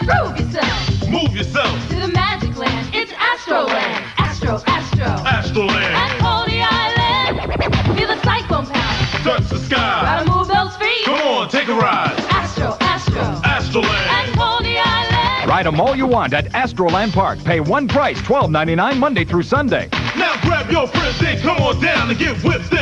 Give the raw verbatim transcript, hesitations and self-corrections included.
Groove yourself. Move yourself. To the magic land. It's Astroland. Astro, Astro. Astroland. At Coney Island. Feel the cyclone power. Touch the sky. Gotta move those feet. Come on, take a ride. Astro, Astro. Astroland. At Coney Island. Ride them all you want at Astroland Park. Pay one price, twelve ninety-nine Monday through Sunday. Now grab your friends and come on down and get whipped